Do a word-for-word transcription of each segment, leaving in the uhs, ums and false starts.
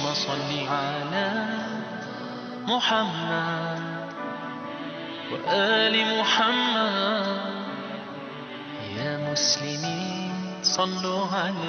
صل على محمد وآل محمد يا مسلمين صلوا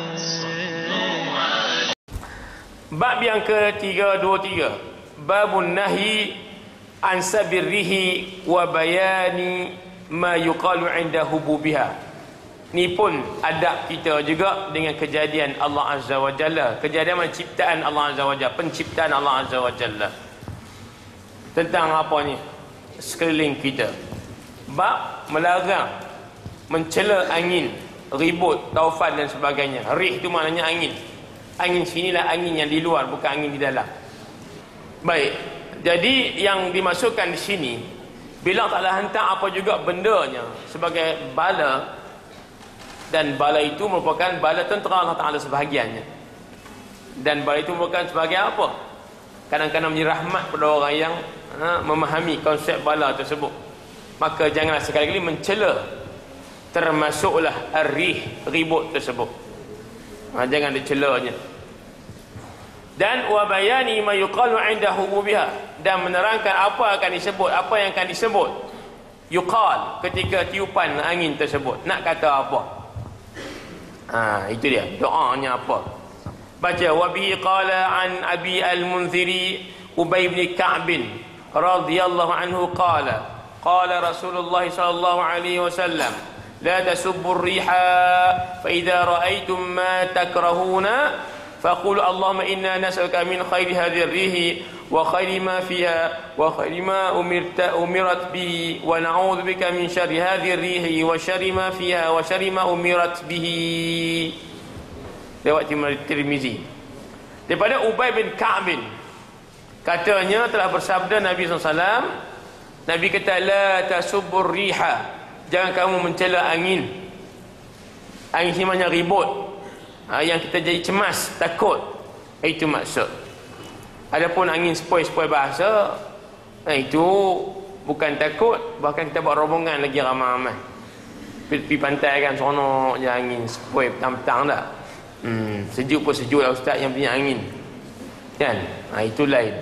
عليه. Bab yang ketiga dua tiga, babun nahi an sabirrihi wa bayani ma yuqalu inda hububiha. Ni pun adab kita juga dengan kejadian Allah Azza wa Jalla, kejadian penciptaan Allah Azza wa Jalla, penciptaan Allah Azza wa Jalla. Tentang apa ni? Sekeliling kita. Bab melarang mencela angin, ribut, taufan dan sebagainya. Rih tu maknanya angin. Angin sinilah angin yang di luar, bukan angin di dalam. Baik. Jadi yang dimasukkan di sini, bila Allah hantar apa juga bendanya sebagai bala, dan bala itu merupakan bala tentera Allah Ta'ala sebahagiannya, dan bala itu merupakan sebagai apa? Kadang-kadang menjadi rahmat pada orang yang ha, memahami konsep bala tersebut. Maka janganlah sekali-kali mencela, termasuklah ar-rih, ribut tersebut. Ha, jangan dicelanya. Dan wa bayani ma yuqalu 'inda hububiha, dan menerangkan apa akan disebut, apa yang akan disebut yuqal ketika tiupan angin tersebut. Nak kata apa? Ha, itu dia doanya apa. Baca wa bihi qala an Abi al-Munziri Ubay bin Ka'b radhiyallahu anhu qala qala Rasulullah sallallahu alaihi wasallam la tasubbu ar-riha fa idza ra'aytum ma takrahuna faqulu Allahumma inna nas'aluka min khairi hadhihi ar-rihi wa khairi ma fiha wa khairi ma umirta umirat bihi wa na'udzu bika min syarri hadhihi ar-rihi wa syarri ma fiha wa syarri ma umirat bihi. Lewat Tirmizi daripada Ubay bin Ka'b, katanya telah bersabda Nabi sallallahu alaihi wasallam, Nabi kata la tasubbur riha, jangan kamu mencela angin. Angin ini maknanya ribut, ha, yang kita jadi cemas, takut, itu maksud. Adapun angin sepoi-sepoi bahasa, nah itu bukan takut, bahkan kita buat rombongan lagi ramai-ramai pergi pantai kan, seronok je angin sepoi petang-petang dah. Hmm, sejuk pun sejuk lah ustaz yang punya angin kan. Ha, itu lain.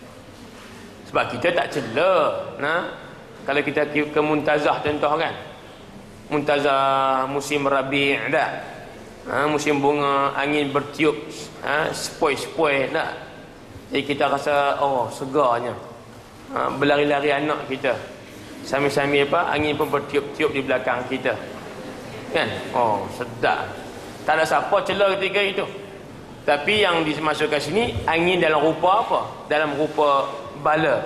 Sebab kita tak cela, nah, kalau kita ke muntazah contoh kan, muntazah musim rabi' tak, ha, musim bunga, angin bertiup, ha, sepoi-sepoi tak, jadi kita rasa oh segarnya, ha, berlari-lari anak kita sambil-sambil apa, angin pun bertiup-tiup di belakang kita kan, oh sedap. Tak ada siapa cela ketika itu. Tapi yang dimasukkan sini angin dalam rupa apa? Dalam rupa bala.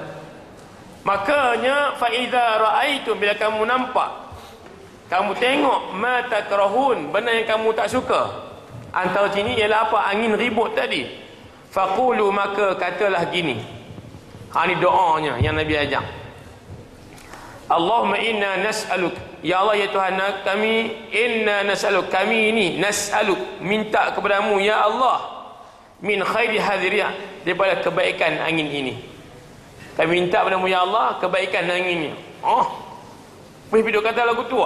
Makanya fa idza raaitum, bila kamu nampak, kamu tengok ma takrahun, benda yang kamu tak suka, antara sini ialah apa? Angin ribut tadi. Faqulu, maka katalah gini. Ha, ni doanya yang Nabi ajar. Allahumma inna nas'aluk, ya Allah ya Tuhan kami, inna nas'aluk, kami ini nas'aluk, minta kepadamu ya Allah, min khairi hadhihi, daripada kebaikan angin ini. Kami minta kepadamu ya Allah kebaikan angin ini. Oh, boleh hidup kata lagu tua.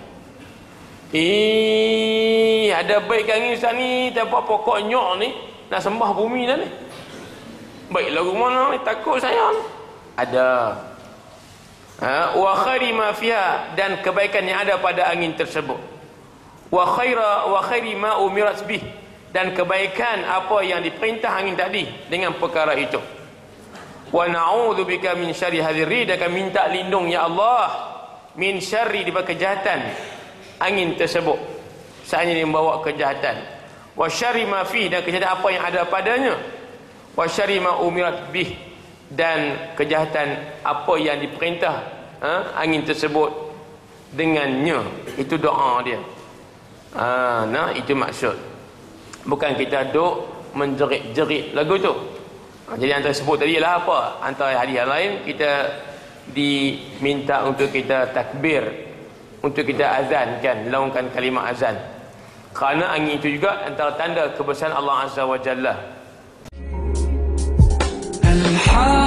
Eh, ada baik angin Ustaz ni, tak apa pokok nyok ni nak sembah bumi dah ni. Baik lagu mana ni, takut saya ni. Ada. Ha, wa khairi ma fiha, dan kebaikan yang ada pada angin tersebut. Wa khaira wa khairi ma umirat bih, dan kebaikan apa yang diperintah angin tadi dengan perkara itu. Wa na'udzu bika min syarri hadhihi, dan kami minta lindung ya Allah min syarri, daripada kejahatan angin tersebut, seandainya dia membawa kejahatan. Wa syarri ma fi, dan kejahatan apa yang ada padanya. Wa syarri ma umirat bih, dan kejahatan apa yang diperintah, ha, angin tersebut dengannya. Itu doa dia. Ha, nah itu maksud. Bukan kita duk menjerit-jerit lagu tu. Ha, jadi antara sebut tadi ialah apa? Antara hadis lain kita diminta untuk kita takbir, untuk kita azan kan, laungkan kalimah azan. Kerana angin itu juga antara tanda kebesaran Allah Azza wa Jalla.